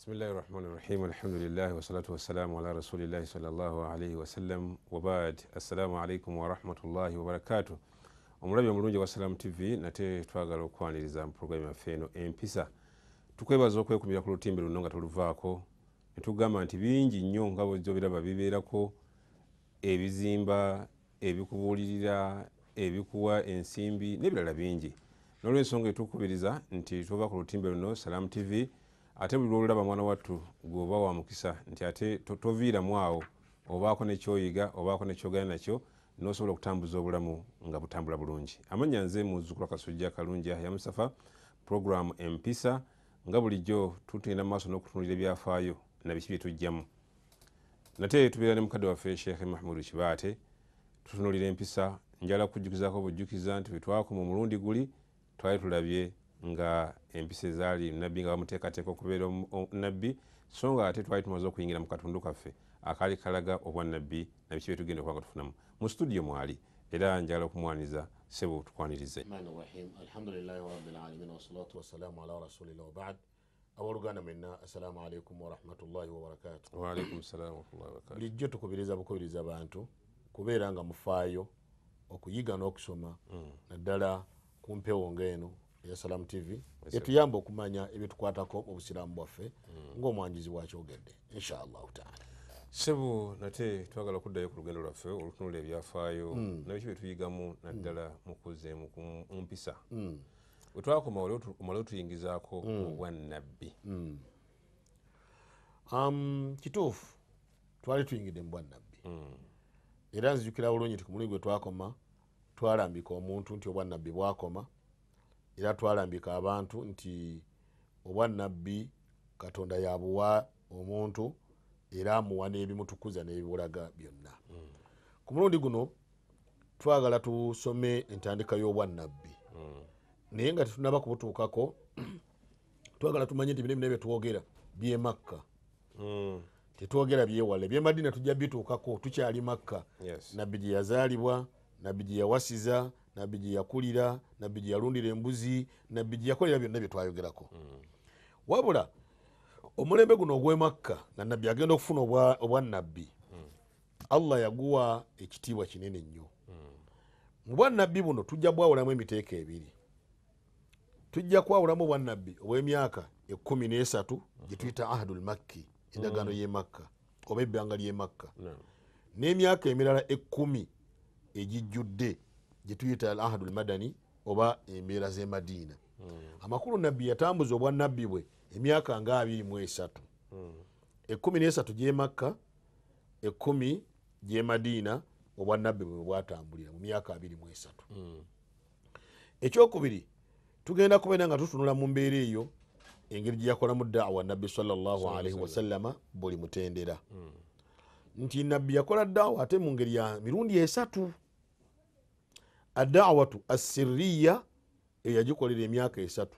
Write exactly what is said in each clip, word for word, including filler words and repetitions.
Bismillahi rahmani rahim, alhamdulillahi wassalatu wassalamu ala rasulillahi sallallahu alaihi wasallam wabaad. Assalamu alaikum warahmatullahi wabarakatuh. Omulabi omulungi wa Salam T V, nate twagala okwaniriza mu programu yaffe eno empisa. Tukwebaza okwekumira ku lutimbe luno nga tuluvaako ne tugamba nti bingi nnyo nga bw'ojja obiraba bibeerako ebizimba, ebikubuulirira, ebikuwa ensimbi n'ebirala bingi. N'olw'ensonga etukubiriza nti tuva ku lutimbe luno Salam T V, ate buli lwolaba mwana wattu gwoba wa mukisa nti ate toviiramu awo, obaako nekyoyiga, obaako nekyogana nakyo, n'osobola okutambuza obulamu nga butambula bulungi. Amannya nze Muzzukulu Kasujja Kalungi Yahya Mustafa, programu empisa, nga bulijjo tutenda mu maaso n'okutunuulira ebyafaayo na biki bye tujjamu. Nate tubeera ne mukadde waffe Sheikh Mahmoud Kibaate, tutunuulira empisa. Njala kujjukizaako bujjukiza nti bwe twakoma omulundi guli twali tulabye nga empisa ezaali nabbi nga bamuteekateeka okubeera nabbi, so nga ate twali tumaze okuyingira mu katundu kaffe akaali kalaga obwannabbi na biki bye tugenda okuba nga tufunamu. Mu studio mwali era njagala okumwaniza ssebo tukwanirize. Alhamdulillahi rabbil alamin wassalatu wassalamu ala rasulillah wa ba'd. Abooluganda mwenna, assalamu alaikum warahmatullahi wabarakatuh. Wa alaikum salam warahmatullahi wabarakatuh. Bulijjo tukubiriza bukubiriza abantu kubeera nga mufaayo okuyiga n'okusoma naddala ku mpewo ng'eno ya Salam T V etuyamba okumanya ebitukwatako mu busiraamu bwaffe ng'omwanjizi bwakyogedde inshallah taala. Ssebo nate twagala okuddayo ku lugendo lwaffe olutunula ebyafaayo nabiki bye tuyigamu naddala mu kuzeemu ku mpisa. Bwe twakoma omala otuyingizaako obwannabbi. Kituufu twali tuyingidde mu bwannabbi era nzijukira bulungi nti ku mulimu gwe twakoma twalambika omuntu nti obwannabbi bwakoma, era twalambika abantu nti obwannabbi Katonda yabuwa omuntu era amuwa n'ebimutukuza n'ebibulaga byonna. Ku mulundi guno twagala tusome entandika y'obwannabbi, naye nga tetunaba kubutuukako twagala tumanye nti bino bye twogera by'e Makka, tetwogera byewala. By'e Madina tujja bituukako, tukyali Makka. Nabbi gye yazaalibwa, nabbi gye yawasiza, nabbi gye yakulira, nabbi gye yalundira embuzi, nabbi gye yakolera byonna bye twayogerako. Wabula omulembe guno ogw'e Makka nga nabbi agenda okufuna obwannabbi, Allah yaguwa ekitiibwa kinene nnyo. Mu bwannabbi buno tujja bwawulamu emiteeko ebiri. Tujja kwawulamu obwannabbi obw'emyaka ekkumi n'esatu gye tuyita ahadul makki, endagaano y'e Makka oba ebbanga ly'e Makka, n'emyaka emirala ekkumi egijjudde gye tuyita al ahadul madani oba embeera z'e Madiina. Amakulu nabbi yatambuza obwannabbi bwe emyaka nga abiri mu esatu, ekkumi n'esatu gy'e Makka, ekkumi gy'e Madiina, obwannabbi bwe bwatambulira mu myaka abiri mu esatu. Ekyokubiri tugenda kubeera nga tutunula mu mbeera eyo engeri gye yakolamu da'wa nabbi sallallahu alaihi wasallama buli mutendera, nti nabbi yakola da'wa ate mu ngeri ya mirundi esatu. Ad-da'watu as-sirriya eyagikolera emyaka esatu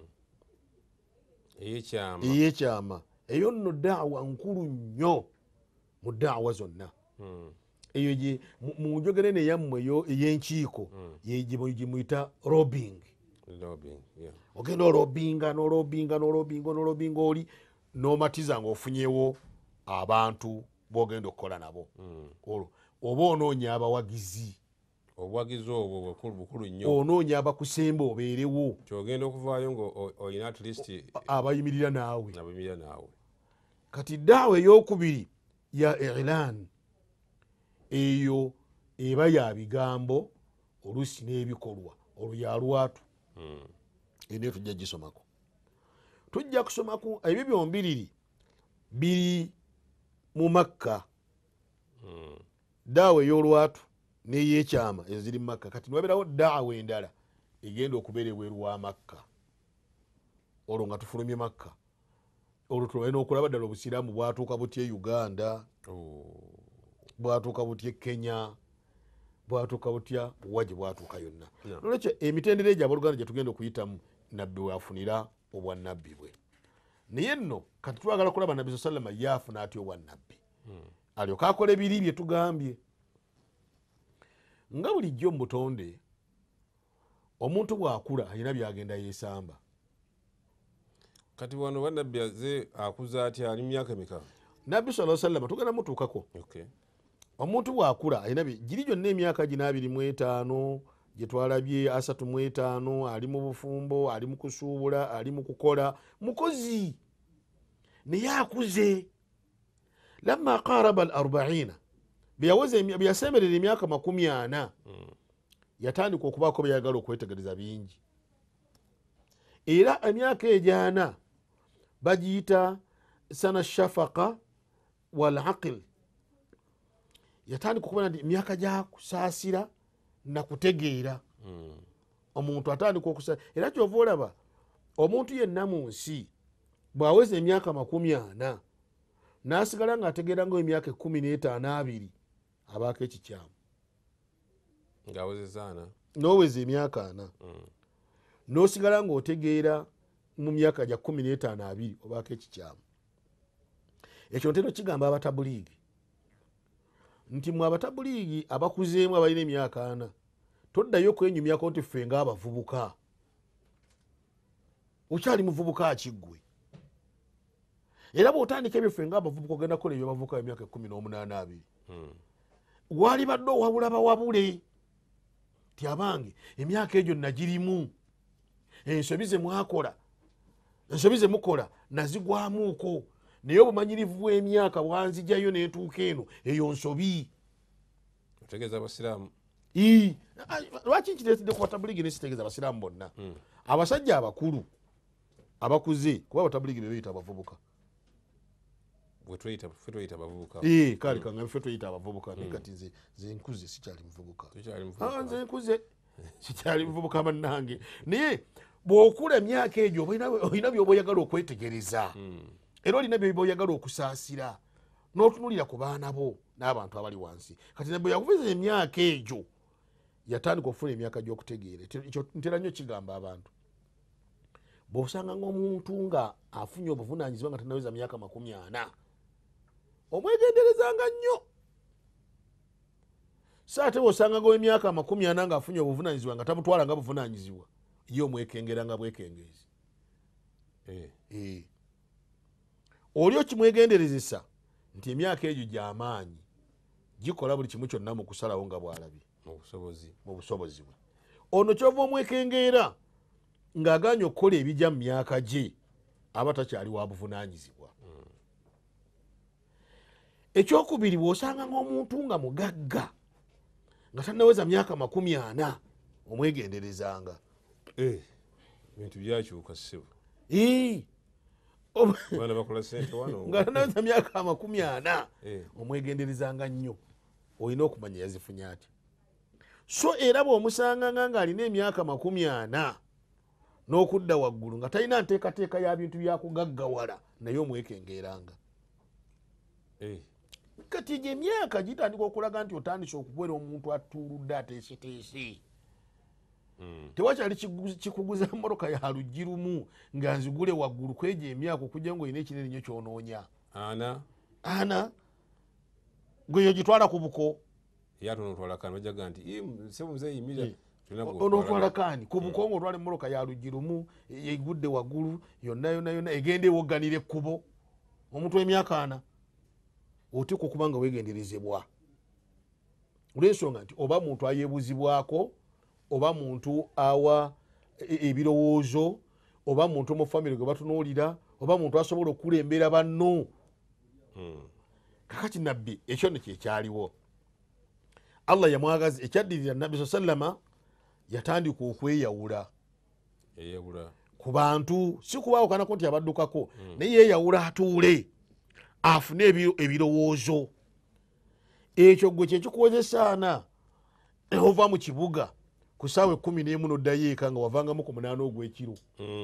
ey'ekyama, eyo nno da'wa nkulu nnyo mu da'wa zonna. Eyo mu njogera eyammwe ey'enkiiko gye muyita robbing. Ogenda olobinga n'olobinga n'olobinga n'olobinga oli n'omatiza ng'ofunyewo abantu b'ogenda okukola nabo, olwo oba onoonya abawagizi. Obuwagizi obwo bukulu nnyo. Onoonya abakusemba obeerewo, kyogenda okuvaayo ng'olina at least abayimirira naawe. abayimirira naawe. Kati daawa ey'okubiri ya ilan, eyo eba ya bigambo oluusi n'ebikolwa, olwo ya lwatu. Ene tujja gisomako, tujja kusomaku ebyo byombiriri biri mu Makka, daawa ey'olwatu n'ey'ekyama ezo ziri mu Makka. Kati niwabeerawo daawa endala egenda okubeera ebweru wa Makka, olwo nga tufulumye Makka, olwo tulina okulaba ddala obusiraamu bwatuuka butya e Uganda, bwatuuka butya e Kenya, bwatuuka butya buwa gye bwatuuka yonna. Nolwekyo emitendera egyo abooluganda gye tugenda okuyitamu nabbi wafunira obwannabbi bwe. Naye nno kati twagala kulaba nabbi sallama yaafuna atya obwannabbi, alyoka akola ebiri bye tugambye. Nga bulijjo mu butonde omuntu bw'akula alina byagenda yeesamba. kati wano bannabbi aze akuza atya ali myaka mika? nabbi sallallahu alaihi wasallam tugenda mutuukako. Okay. omuntu bwakula alina giri gyonna emyaka gina abiri mu etaano gyetwalabye asatu mu etaano ali mu bufumbo ali mu kusuubula ali mu kukola mukozi naye akuze. lamma qaraba al arbaina byeyasemerera emyaka makumi ana yatandika okubaako byayagala okwetegereza bingi era emyaka egyana bagiyita sana shafaka wal aqil. yatandika okubona nti emyaka gyakusaasira nakutegeera omuntu atandika okusaasira. era kyova olaba omuntu yenna mu nsi bwaweza emyaka makumi ana nasigala nga ategeera nga emyaka ekumi n'etaano abiri abaako ekikyamu ngaawezezaana noweza emyaka ana nosigala nga otegeera mu myaka gya kumi n'etaano abiri obaako ekikyamu. ekyo ntero kigamba abatabuliigi nti mwe abatabuliigi abakuzeemu abalina emyaka ana toddayo kwenyumyako nti ffe nga abavubuka. okyali muvubuka akiggwe era bwotandika ebyo ffe nga abavubuka ogenda kukola ebyo bavubuka emyaka ekumi n'omunaana abiri wali badde owabula bawabule ti abange emyaka egyo nagirimu ensobi ze mwakola ensobi ze mukola nazigwamuuko naye obumanyirivu bw'emyaka bwanzijayo netuuka eno eyo nsobi. otegeeza abasiraamu lwaki nkireetedde ku batabuligi nesitegeeza abasiraamu bonna abasajja abakulu abakuze kuba abatabuligi bebeyita abavubuka bwetweyita abavubuka kale kanga ffe tweyita abavubuka naye kati nze nkuze sikyali muvubuka nze nkuze sikyali muvubuka bannange. naye bw'okula emyaka egyo olina byoba oyagala okwetegereza era olina byoba oyagala okusaasira n'otunulira ku baana bo n'abantu abali wansi. kati nabwe yakuvuza emyaka egyo yatandika okufuna emyaka gy'okutegeera. ntera nnyo kigamba abantu bw'osanga ng'omuntu nga afunye obuvunanyizibwa nga tanaweza myaka makumi ana omwegenderezanga nnyo. saate bw'osanga ng'emyaka makumi ana nga afunye obuvunanyizibwa nga tabutwala nga buvunanyizibwa ye omwekengera nga bwekengezi. oli okimwegenderezesa nti emyaka egyo gy'amaanyi gikola buli kimu kyonna mu kusalawo nga bw'alabye mu busobozi bwe. ono kyova omwekengeera ng'aganya okukola ebijja mu myaka gye aba takyali wa buvunanyizibwa. ekyokubiri bw'osanga ng'omuntu nga mugagga nga tanaweza myaka makumi ana omwegenderezanga bintu byakyuka ssebo nga tanaweza myaka amakumi ana omwegenderezanga nnyo olina okumanya yazifunye ati. so era bw'omusanganga ng'alina emyaka makumi ana n'okudda waggulu nga talina nteekateeka ya bintu byakugaggawala naye omwekengeranga. kati gye emyaka gitandika okulaga nti otandise okubeera omuntu atuuludde ateeseteese. tewakyali kikuguza mmotoka ya luggi lumu nga nzigule waggulu kwegyo emyaka okujja ngaolina ekinene nnyo kyonoonya ana ana gweyo gitwala ku buko onotwala kani ku buko nga otwala emmoloka ya luggi lumu egudde waggulu yonna yonna yonna egenda ewogganira ekkubo omuntu w'emyaka ana oteeka okuba nga weegenderezebwa olw'ensonga nti oba muntu ayeebuzibwako oba muntu awa ebirowoozo oba muntu mu famire gwe batunuulira oba muntu asobola okukulembera banno. kakati nabbi ekyo ne kyekyaliwo allah yamwagaza ekyaddirira nabbi sa sallama yatandika okweyawula ku bantu si kubaawukanako nti abaddukako naye yeyawula atuule afune ebirowoozo. ekyo gwe kyekikuwozesaana ova mu kibuga ku ssaawa ekumi n'emu n'oddayo eka nga wavangamu ku munaana ogw'ekiro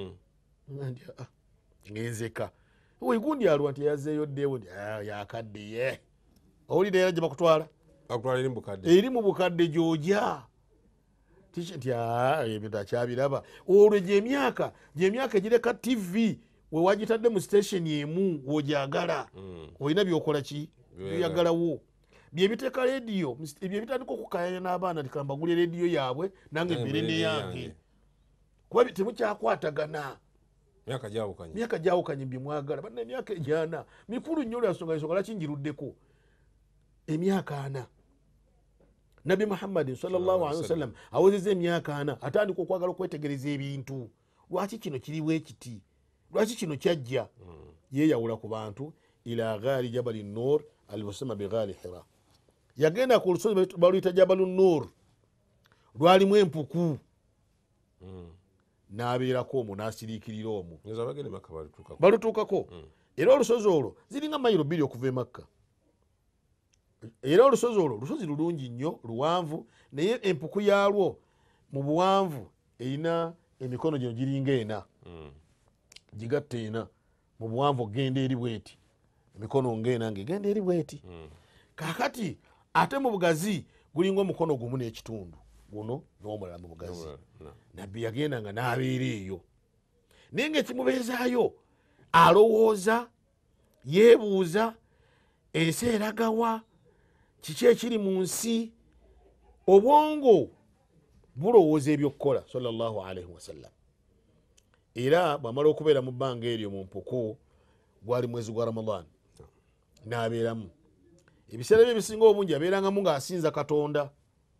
ngenzeka wegundi alwa nti yazzeeyo ddeewo nti yakaddiye owulira era gye bakutwala eri mu bukadde gy'ojya nti ebintu akyabiraba olwo gyemyaka gyemyaka egireka tivi wewagitadde mu sitationi emu wogyagala olina byokola ki byoyagalawo byebiteeka rediyo byebitandika okukayanya n'abaana tikambagule rediyo yaabwe nange mbere neyange kuba temukyakwatagana myaka gyawukanye myaka gyawukanye byemwagala banna emyaka enyana mikulu nnyo lwasonga ensonga lwaki njiruddeko emyaka ana nabbi muhammadin sallallahu alaihi wasallam awezeza emyaka ana atandika okwagala okwetegereza ebintu lwaki kino kiriwo ekiti lwaki kino kyajja mm. yeyawula ku bantu ila ghari jabali nur alwasama bighali hira yagenda ku lusozi baluyita jabalu nur lwalimu empuku mm. n'abeerako omwo n'asiriikirira omwo balutuukako mm. era olusozi olwo ziringa mayiro bbiri okuva e makka era olusozi olwo lusozi lulungi nnyo luwanvu naye empuku yaalwo mu buwanvu erina emikono gino giringa ena mm. gigatta ena mu buwanvu ogenda eri bweti emikono ngaena ngaegenda eri bweti mm. kakati ate mu bugazi gulinga omukono gumu n'ekitundu guno n'omulala mu bugazi no, no. nabbi yagenda nga n'abeera eyo naye ngaekimubeezaayo alowooza yeebuuza ensi eragawa kiki ekiri mu nsi obwongo bulowooza ebyokukola sallallahu alaihi wasallam era bwamala okubeera mu bbanga eryo mu mpuku gwali mwezi gwa ramadan n'abeeramu ebiseera bye bisinga obungi abeerangamu ng'asinza katonda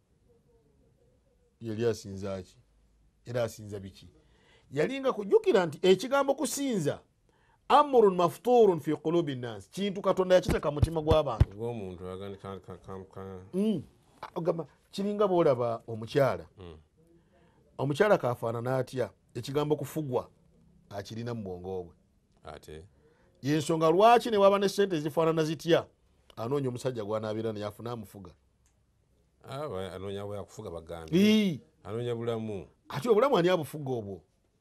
yali asinza ki era asinza biki yalinga kujjukira nti ekigambo kusinza amrun mafturun fi qulubi nnas kintu katonda yakiteka mutima gw'abantu gamba kiringa bwolaba omukyala omukyala kafaanana atya ekigambo kufugwa akirina mu bwongo bwe ate yensonga lwaki ne waba ne sente ezifaanana zitya anoonya omusajja gw'anaabeera naye afuna amufuga anoonya bwakufuga bagambi anoonya bulamu ati obulamu ani abufuga obwo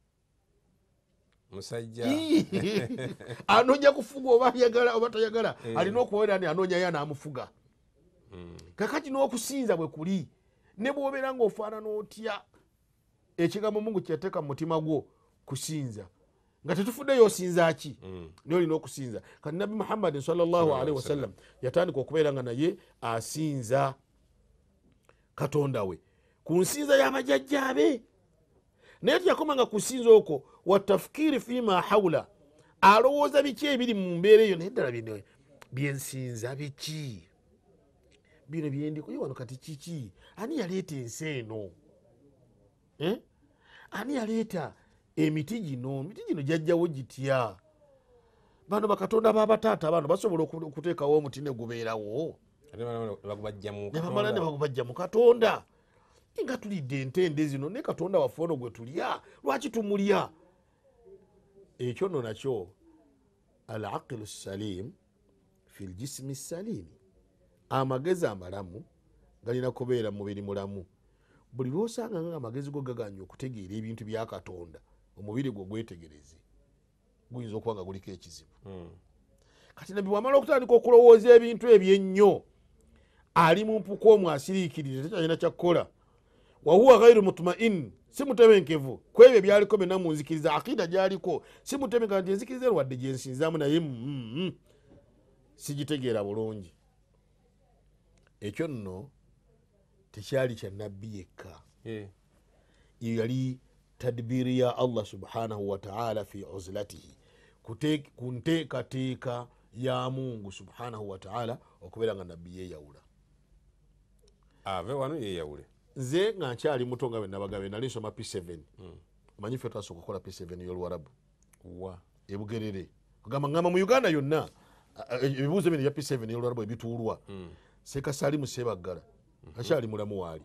musajja anoonya kufuga oba yagala oba tayagala alina okubeera ni anoonya ye anaamufuga kakati n'okusinza bwe kuli ne bw'obeera ng'ofaanana otya ekigambo Mungu kyeteeka mu mutima gwo kusinza nga tetufuddeyo osinza ki mm. naye olina okusinza kati nabbi muhammadin sallallahu alaihi wasallam yatandika okubeera nga naye asinza katonda we ku nsinza y'abajjajjaabe naye teyakomanga kusinza okwo watafukiri fima hawula alowooza biki ebiri mu mbeera eyo naye ddala bino byensinza biki bino byendikoye wano kati kiki ani yaleeta ensi eno eh? ani yaleeta emiti gino emiti gino jajjawo gitya bano bakatonda babataata bano basobola okuteekawo omuti ne gubeerawo nebamala ne bagubajja mu katonda nga tulidde entende zino ne katonda waffe ono gwe tulya lwaki tumulya ekyo nno nakyo al aqilu salim fi ljisimi salimi amagezi amalamu galina kubeera mu mubiri mulamu buli lwosanga nga amagezi go gaganya okutegeera ebintu bya katonda omubiri gwo gwetegereze guyinza okuba nga guliko ekizibu mm. kati nabbi bwamala okutandika okulowooza ebintu ebyennyo ali mu mpuku omwo asiriikirire tekyalina kyakukola wahuwa ghairu mutmain si mutebenkevu kwebyo byaliko byonna mu nzikiriza akida gyaliko si mutebenkevu nti enzikiriza erwadde gyensinzaamu naye mm, mm, sigitegeera bulungi ekyo nno tekyali kya nabbi yekka yeah. iyo yali tadbiri ya Allah subhanahu wa ta'ala fi uzlatihi kunteekateeka ya Mungu subhanahu wa ta'ala okubeera nga nabbi yeyawula ave wano yeyawule nze nga nkyali muto nga bwe nabagabe nali nsoma P seven mm. manyi ffe twasooka okukola P seven y'Oluwarabu wa ebugerere kugamba ngamba mu Uganda yonna ebibuuzo bino ebya P seven y'Oluwarabu ebituulwa mm. Sekasalimu Sebaggala akyali mulamu waali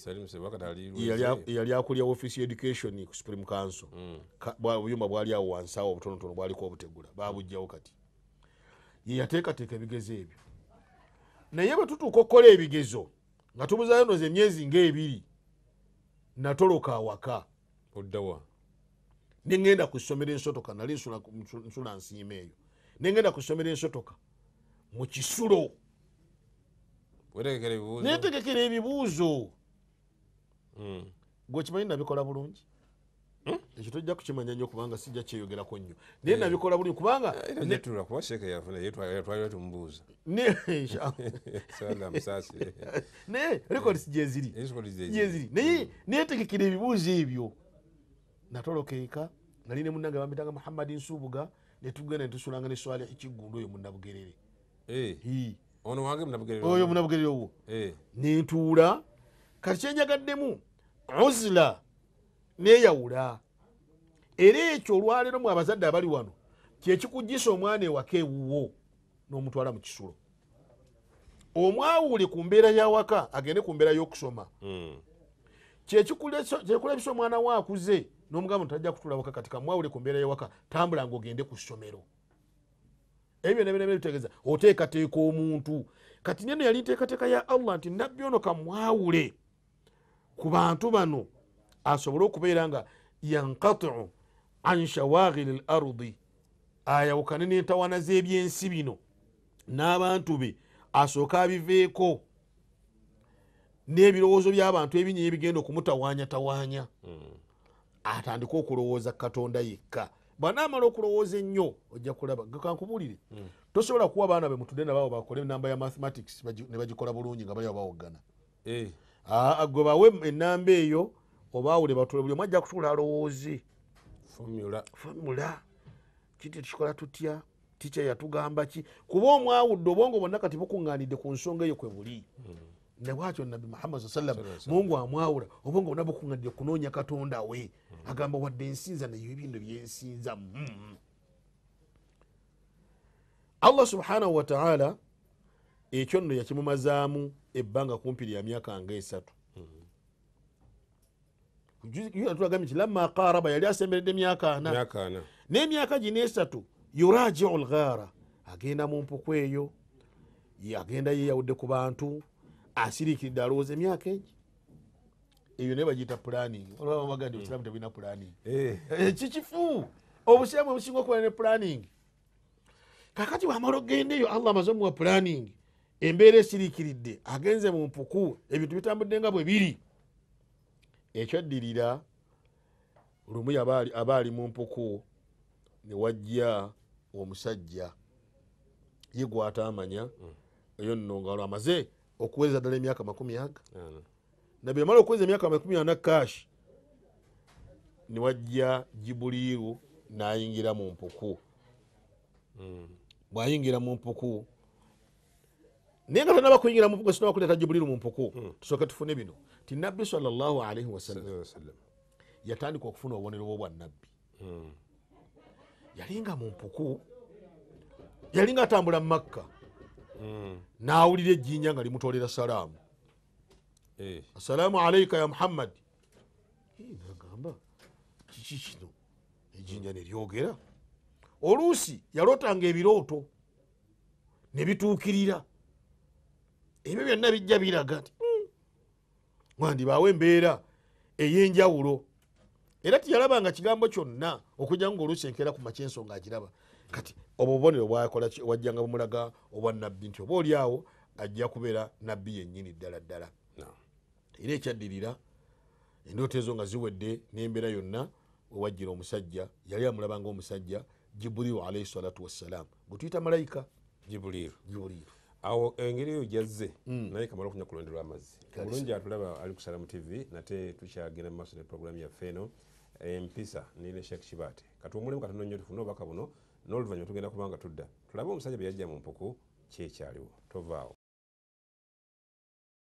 yali akulya office education ku Supreme Council obuyumba bwali awo wansi awo obutonotono bwaliko obutegula babujjawo kati ye yateekateeka ebigezo ebyo naye bwe tutuuka okukola ebigezo nga tubuzayo noza emyezi ng'ebiri natoloka awaka oddawa nengenda ku ssomero ensotoka nali nsula nsiima eyo nengenda ku ssomero ensotoka mu kisulo netegekera ebibuuzo gwe kimanyi nabikola bulungi ekyo tojja kukimanya nnyo kubanga sijja kyeyogerako nnyo naye nabikola bulungi kubanga naye records gyeziri gyeziri naye netegekera ebibuuzo ebyo natoloka eka nali ne munnange bampitanga Muhammad Nsubuga ne tugenda ne tusulanga ne Swalih Kiggundu oyo munnabugerere eh ono wange munnabugerere oyo munnabugerere owo eh ne ntuula kati kyenjagaddemu uzla neyawula era ekyo olwaleero mu abazadde abali wano kyekikugisa omwana ewaka ewuwo n'omutwala mu kisulo omwawule ku mbeera yawaka agende ku mbeera y'okusoma kyekulabisa omwana we akuze n'omugamba tajja kutula waka kati kamwawule ku mbeera y'awaka tambula ng'ogende ku ssomero ebyo nebyo bitegeeza oteekateeka omuntu kati neno yali nteekateeka ya Allah nti nabbi ono kamwawule ku bantu bano asobole okubeera nga yanqatiu an shawaghili l ardi ayawukane n'entawana z'ebyensi bino n'abantu be asooka abiveeko n'ebirowoozo by'abantu ebinyi ebigenda okumutawaanyatawaanya atandika okulowooza katonda yekka bw'anaamala okulowooza ennyo ojja kulaba kankubuulire tosobola kuwa baana be mutudde nababo bakole enamba ya mathematics ne bagikola bulungi nga bali bawogana gwe bawe enamba eyo obaawule batule buli omu ajja kutuula alowooze formula kiti tukikola tutya tica yatugamba ki kuba omwawudde obwongo bwonna kati bukuŋŋaanidde ku nsonga eyo kwe buli ne bwatyo nabbi Muhammad sallam mungu amwawula obwongo bwonna bukuŋŋaanidde kunoonya katonda we agamba wadde ensinza nayo ebintu byensinza Allah subhanahu wa ta'ala ekyo nno yakimumazaamu ebbanga kumpi lya myaka nga esatu tugambye nti lamma qaraba yali asemberedde emyaka ana n'emyaka gino esatu yurajiu lghara agenda mu mpuku eyo agenda yeyawudde ku bantu asiriikiridde alowooza emyaka egi eyo naye bagiyita planning olwabaga nti obusiraamu tebulina planning kikifu obusiraamu obusinga okuba ne planning kakati wamala ogenda eyo Allah amaze omuwa planning embeera esiriikiridde agenze mu mpuku ebintu bitambudde nga bwe biri ekyaddirira lumu aba ali mu mpuku ne wajja omusajja ye gw'ataamanya eyo nno nga amaze okuweza ddala emyaka makumi aga nabwe yamala okuweza emyaka makumi ana kashi ne wajja Jibuliiru n'ayingira mu mpuku bw'ayingira mu mpuku naye nga tanaba kuyingira mu mpuku sinaba kuleeta Jibuliiru mu mpuku tusooke tufune bino ti nabbi sallallahu alaihi wasallam yatandika okufuna obubonero bwo bwa nabbi yalinga mu mpuku yalinga atambula mu Makka n'awulira ejjinja nga limutoolera salaamu assalaamu alaika ya Muhammad nagamba kiki kino ejjinja ne lyogera oluusi yalootanga ebirooto ne bituukirira ebyo byonna bijja biraga nti wandibaawo embeera ey'enjawulo era tiyalabanga kigambo kyonna okujja nga oluusi enkeera ku makya ensonga agiraba kati obwo bubonero bwakola wajjanga bumulaga obwa nabbi nti oba oli awo ajja kubeera nabbi yennyini ddala ddala era ekyaddirira endooto ezo nga ziwedde n'embeera yonna wewajjira omusajja yali amulaba ngaomusajja Jibuliiru alaihi salatu wassalaamu gwe tuyita malayika Jibuliiru awo engeri eyo jazze naye kamala okunya ku lundi lw'amazzi omulungi atulaba ali ku Salaamu T V nate tukyagenda mu maaso ne programu yaffe eno empisa nine Sheikh Kibaate kati omulimu katono nnyo tufune obubaka buno n'oluvannyuma tugenda kubanga tudda tulabe omusajja bwe yajja mu mpuku kyekyaliwo tovaawo